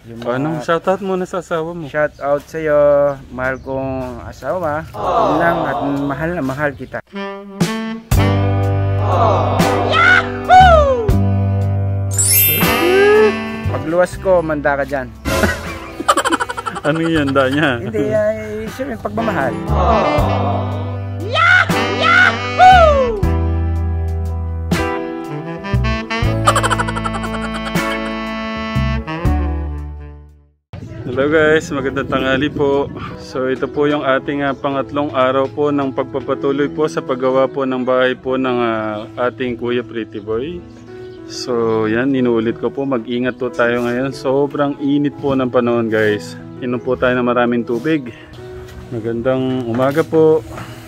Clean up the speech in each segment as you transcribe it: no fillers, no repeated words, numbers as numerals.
Anong shoutout muna sa asawa mo? Shout out sa iyo, mahal kong asawa. Yun lang at mahal na mahal kita. Yahoo! Pagluwas ko, manda ka dyan. Ano yan, da niya? Hindi, siyempre pagmamahal. Hello guys, magandang tanghali po. So ito po yung ating pangatlong araw po ng pagpapatuloy po sa paggawa po ng bahay po ng ating Kuya Pretty Boy. So yan, inuulit ko po, mag-ingat po tayo ngayon. Sobrang init po ng panahon guys. Inom po tayo ng maraming tubig. Magandang umaga po.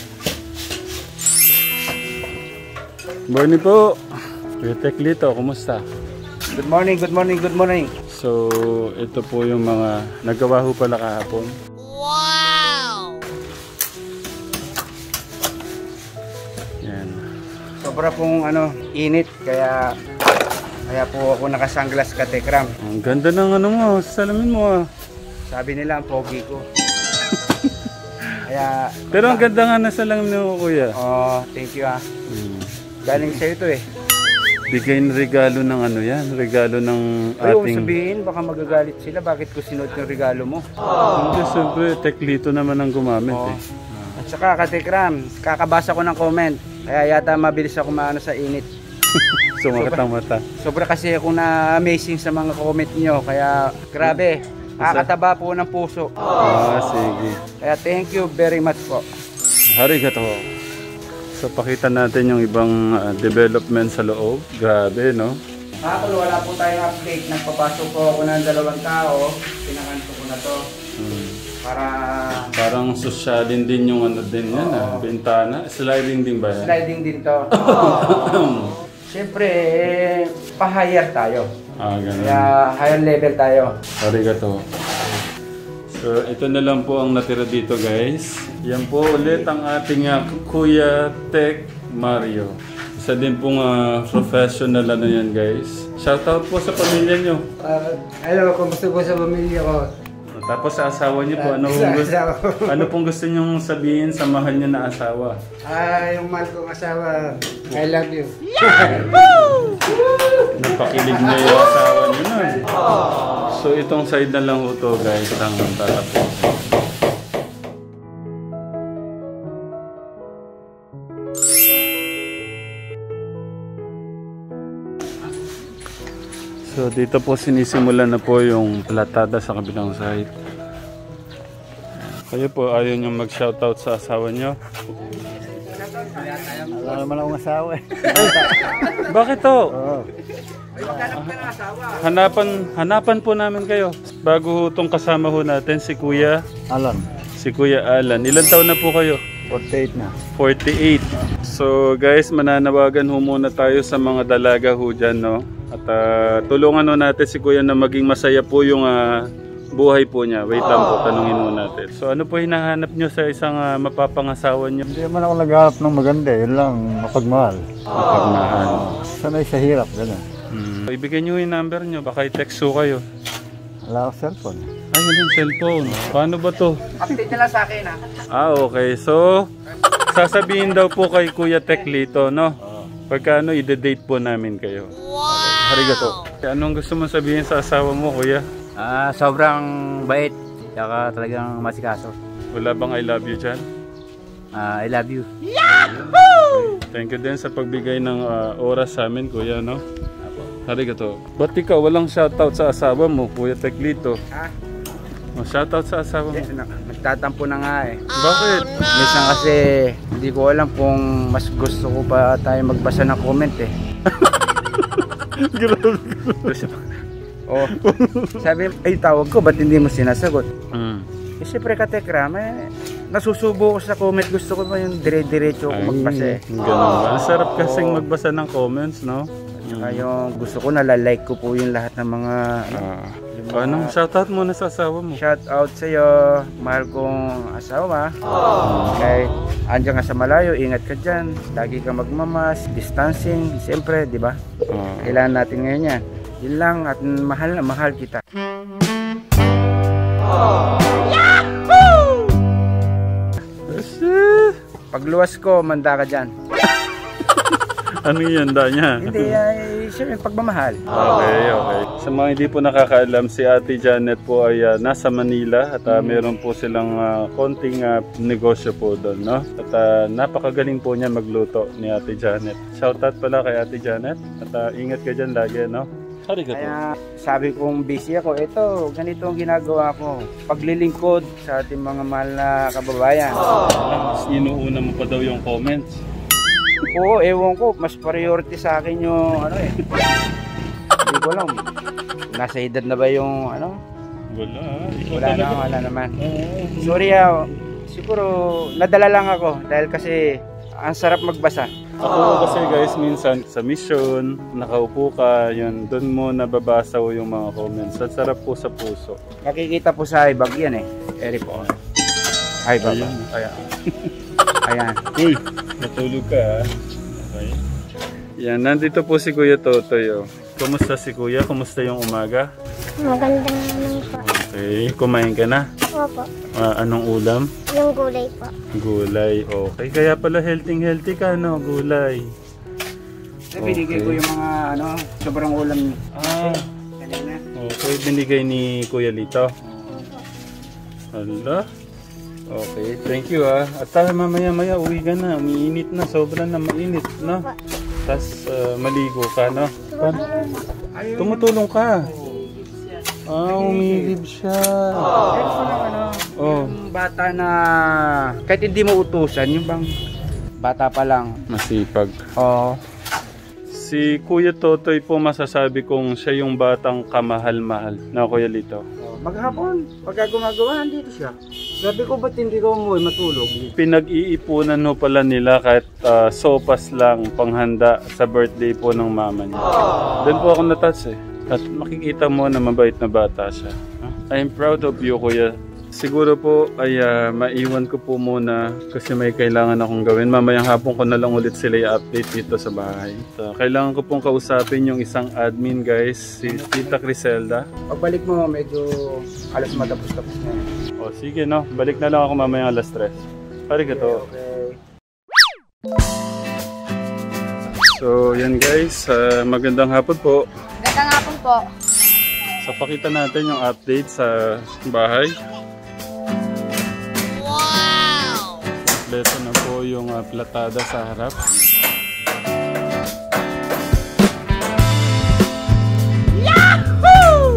Morning po. Kuya Teklito, kumusta? Good morning, good morning, good morning. So, ito po yung mga nagawa ho pala kahapon. Wow! Yan. Sobra pong init, kaya po ako nakasunglass katekram. Ang ganda ng ano mo, salamin mo Sabi nila ang pogi ko. Kaya, pero ang ganda nga na salamin mo kuya. Oh, thank you Galing sa'yo ito Bigay ng regalo ng ano yan, regalo ng ating... sabihin, baka magagalit sila, bakit ko sinuot yung regalo mo? Hindi, siyempre, Teklito naman ang gumamit At saka katekram, kakabasa ko ng comment, kaya yata mabilis ako maano sa init. Sumakat ang mata. Sobra kasi akong na-amazing sa mga comment nyo, kaya grabe, kakataba po ng puso. Sige. Kaya thank you very much po. Arigato. So pakita natin yung ibang development sa loob. Grabe, no? Kakul, wala po tayong update. Nagpapasok po ako ng 2 tao. Pinakanto ko na to. Parang sosyalin din yung ano din yan bintana. Sliding din ba yan? Sliding din to. Siyempre, pa-higher tayo. Ganun. Kaya higher level tayo. Arigato. So, ito na lang po ang natira dito guys. Yan po ulit ang ating Kuya Tech Mario. Isa din pong professional yan guys. Shoutout po sa pamilya nyo. Hello, kumusta po sa pamilya ko? Tapos sa asawa nyo po, ano pong gusto nyong sabihin sa mahal nyo na asawa? Yung mahal kong asawa, I love you. Napakilig na yung asawa nyo na. So itong side na lang ito guys ang tatapos. So dito po sinisimulan na po yung platada sa kabilang side. Kayo po ayaw nyo mag-shoutout sa asawa nyo? Wala naman akong asawa Bakit to? Hanapan po namin kayo. Bago itong kasama ho natin si Kuya Alan. Si Kuya Alan. Ilan taon na po kayo? 48 na. 48. So guys, mananawagan ho muna tayo sa mga dalaga ho dyan, no? At tulungan ho natin si Kuya na maging masaya po yung buhay po niya. Wait lang po, tanungin mo natin. So ano po hinahanap nyo sa isang mapapangasawa nyo? Hindi naman ako naghahanap ng maganda, yun lang, mapagmahal. Mapagmahal. Sanay sa hirap, gano'n. Ibigay nyo yung number nyo, baka i-text ho kayo. Wala akong cellphone. Ay, yun yung cellphone. Paano ba to? Update nila sa akin Okay. So, sasabihin daw po kay Kuya Teklito, no? Pagkano i-date po namin kayo. Wow! Arigato. Anong gusto mong sabihin sa asawa mo, Kuya? Sobrang bait. Tsaka talagang masikaso. Wala bang I love you dyan? I love you. Yahoo! Thank you din sa pagbigay ng oras sa amin, Kuya, no? Arigato. Ba't ikaw walang shoutout sa asawa mo, Kuya Teklito? Shoutout sa asawa mo. Nagtatampo na nga Bakit? Minsan kasi hindi ko alam kung mas gusto ko pa tayo magbasa ng comment Grabe. Sabi, ay tawag ko, ba't hindi mo sinasagot? Siyempre katekram, nasusubo ko sa comment. Gusto ko ba yung dire-diretso ko magbasa Ganun ba? Ang sarap kasing magbasa ng comments, no? Saka yung gusto ko, nalalike ko po yung lahat ng mga anong shoutout muna sa asawa mo? Shout out sa iyo, mahal kong asawa. Kahit andyan ka sa malayo, ingat ka dyan. Lagi ka magmamas, distancing, siyempre, di ba? Kailangan natin ngayon yan. Yun lang at mahal na mahal kita. Pagluwas ko, manda ka dyan. Ano yung handa niya? Hindi, ay siyempre pagmamahal. Okay, okay. Sa mga hindi po nakakaalam, si Ate Janet po ay nasa Manila at meron po silang konting negosyo po doon, no? At napakagaling po niya magluto ni Ate Janet. Shoutout pala kay Ate Janet at ingat ka dyan lagi, no? Arigato. Kaya sabi kong busy ako, ito, ganito ang ginagawa ko. Paglilingkod sa ating mga mahal na kababayan. Inuuna mo pa daw yung comments. Oo, ewan ko, mas priority sa akin yung ano eh. Hindi ko alam. Nasa edad na ba yung ano? Wala. Wala naman. Sorry siguro nadala lang ako dahil kasi ang sarap magbasa. Ako kasi guys, minsan sa mission, nakaupo ka, yun, doon mo nababasa ko yung mga comments. Ang sarap po sa puso. Nakikita po sa ibag yan eh. Eri po. Ay, baba. Ayun. Ayan. Ayan. Uy, natulog ka ha. Okay. Yan, nandito po si Kuya Totoy. Oh. Kumusta si Kuya? Kumusta yung umaga? Maganda naman po. Okay, kumain ka na? Opo. Anong ulam? Yung gulay po. Gulay, okay. Kaya pala healthy ka, no? Gulay. Binigay ko yung mga ano, sobrang ulam niyo. Kanina. Okay, binigay ni Kuya Lito. Hala. Okay, thank you ah. At mamaya-maya uwi ka na. Umiinit na, sobrang na mainit, no? Tapos maligo ka, no? Tumutulong ka. Umigib siya. Meron ko lang ano, yung bata na kahit hindi mo utusan, yung bang bata pa lang. Masipag. Oo. Si Kuya Totoy po masasabi kong siya yung batang kamahal-mahal na Kuya Lito. Maghapon, pagka gumagawa, andito siya. Sabi ko, ba't hindi ko umuwi matulog? Pinag-iipunan no pala nila kahit sopas lang panghanda sa birthday po ng mama niya. Doon po ako natouch eh. At makikita mo na mabait na bata siya. I'm proud of you, Kuya. Siguro po ay maiwan ko po muna kasi may kailangan akong gawin. Mamayang hapon ko na lang ulit sila i-update dito sa bahay. So, kailangan ko pong kausapin yung isang admin guys, si Tita Criselda. Pagbalik mo, medyo alas matapos-tapos na yun. O sige no, balik na lang ako mamayang alas 3. Arigato. Okay. So yan guys, magandang hapon po. Maganda nga po. So pakita natin yung update sa bahay. Wow! Kompleto na po yung platada sa harap. Yahoo!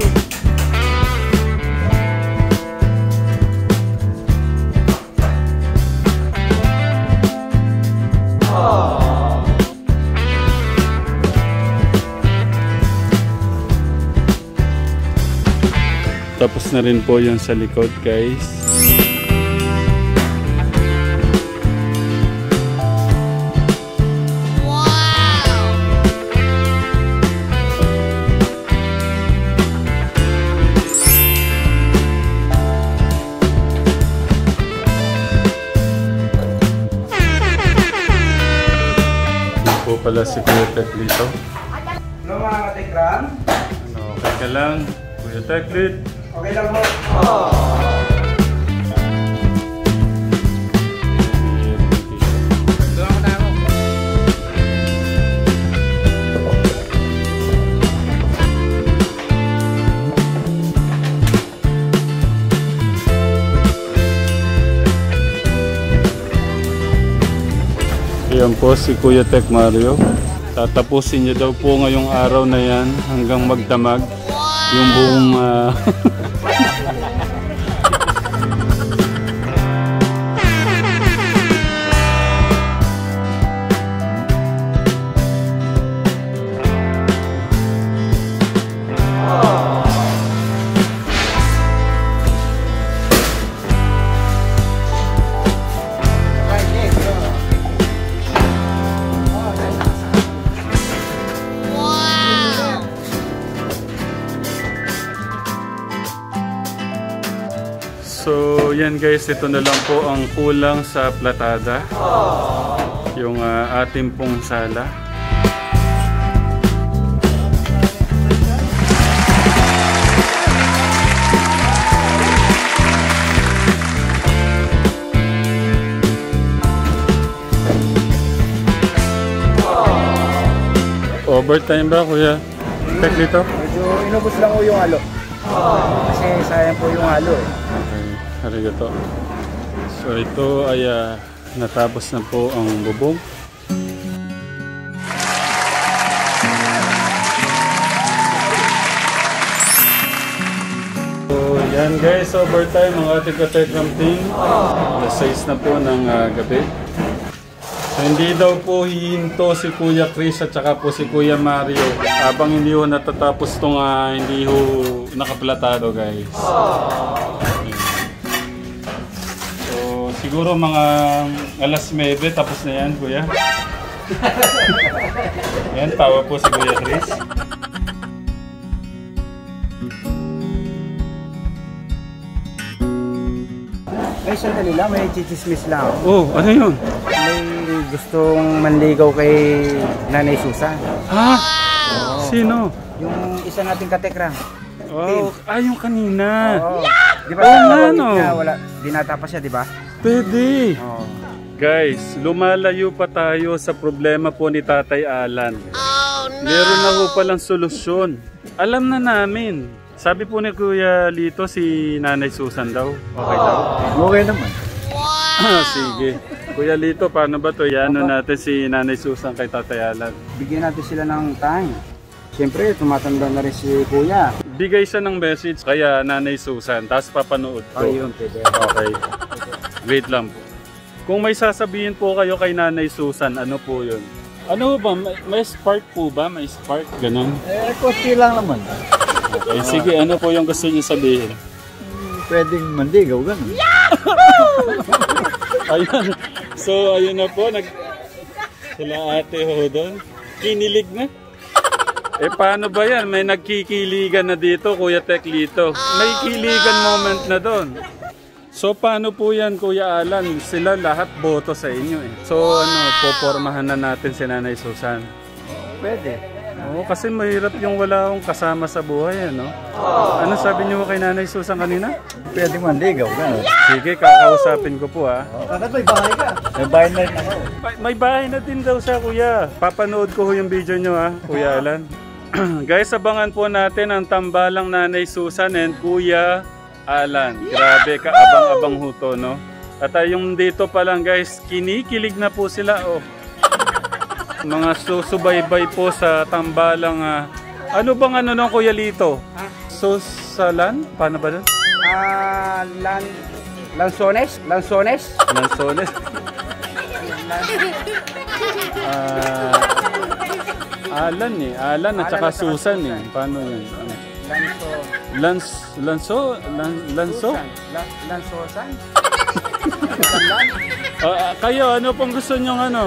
Tapos na rin po yung sa likod guys. Wow! Ito po pala si Kuya Teklito. Ano mga katikram? Ano, okay ka lang? Kuya Teklit. Okay lang mo. Doon na ako. Ayan po si Kuya Tek Mario. Tatapusin niya daw po ngayong araw na yan hanggang magdamag yung buong Wow! So yan guys, ito na lang po ang kulang sa platada. Yung ating pong sala. Overtime ba, Kuya? Tek dito? Medyo inubos lang po yung halo. Kasi sayang po yung halo eh. Okay, arigato. So ito ay natapos na po ang bubong. So yan guys, overtime ang ating Katekram team. Alas 6 na po ng gabi. So, hindi daw po hihinto si Kuya Chris at saka po si Kuya Mario habang hindi ho natatapos itong hindi ho nakaplatado guys. So siguro mga alas 9 tapos na yan Kuya. Yan, tawa po si Kuya Chris. Ay, sandali lang, may chichismis lang ako. Oh, ano yun? May gustong manligaw kay Nanay Susan. Ha? Sino? Yung isa nating katekram. Oh, yung kanina. Oo. Di ba Oo sa nga, bawat no? niya, wala, dinata pa siya, di ba? Pwede. Oo. Guys, lumalayo pa tayo sa problema po ni Tatay Alan. Meron na ho palang solusyon. Alam na namin. Sabi po ni Kuya Lito, si Nanay Susan daw. Okay daw? Okay naman. Sige. Kuya Lito, paano ba to? Iano natin si Nanay Susan kay Tatay Alan. Bigyan natin sila ng time. Siyempre, tumatanda na rin si Kuya. Bigay siya ng message kaya Nanay Susan, tapos papanood ko. Ayun, pwede. Okay. Wait lang po. Kung may sasabihin po kayo kay Nanay Susan, ano po yun? Ano ba? May spark po ba? May spark? Ganon? Konti lang naman. Okay, sige. Ano po yung gusto niyo sabihin? Pwedeng mandigaw, gano'n. Ayun. So, ayun na po. Sila ate ho doon. Kinilig na. Paano ba yan? May nagkikiligan na dito, Kuya Teklito. May kiligan moment na doon. So, paano po yan, Kuya Alan? Sila lahat boto sa inyo eh. So, popormahan na natin si Nanay Susan. Pwede. Oo, kasi mahirap yung wala akong kasama sa buhay, ano? Ano sabi niyo kay Nanay Susan kanina? Pwedeng mandigaw, gano'n. Sige, kakausapin ko po ha. Bakit may bahay ka? May bahay na rin ako. May bahay na din daw siya, Kuya. Papanood ko ho yung video niyo ha, Kuya Alan. Guys, abangan po natin ang tambalang Nanay Susan and Kuya Alan. Grabe, kaabang-abang ho to, no? At yung dito pa lang guys, kinikilig na po sila, oh. Mga susubaybay po sa tambalang ano bang ano nung Kuya Lito? Susalan? Paano ba doon? Lanzones? Lanzones? Lanzones? Alan eh. Alan at saka Susan eh. Paano yun? Lanzo. Lanso? Lanzosan? Kayo, ano pong gusto nyong ano?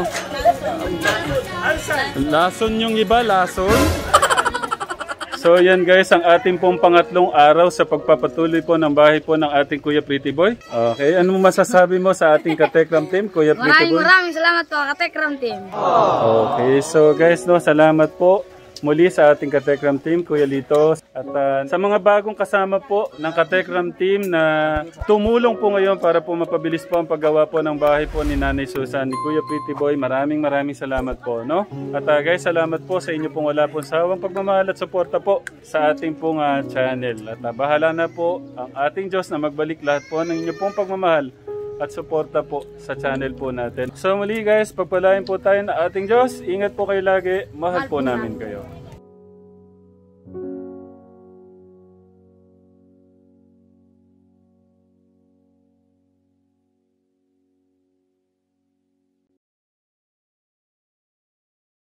Lason yung iba, lason? So yan guys, ang ating pong pangatlong araw sa pagpapatuloy po ng bahay po ng ating Kuya Pretty Boy. Okay, ano masasabi mo sa ating Katekram team, Kuya Pretty Boy? Maraming salamat po, Katekram team. Okay, so guys, salamat po muli sa ating Katekram team, Kuya Lito. At sa mga bagong kasama po ng Katekram team na tumulong po ngayon para po mapabilis po ang paggawa po ng bahay po ni Nanay Susan, ni Kuya Pretty Boy, maraming salamat po, no? At guys, salamat po sa inyo pong wala pong sawang pagmamahal at suporta po sa ating pong channel. At bahala na po ang ating Diyos na magbalik lahat po ng inyo pong pagmamahal at suporta po sa channel po natin. So muli guys, pagpalain po tayo ng ating Diyos. Ingat po kayo lagi. Mahal po namin kayo.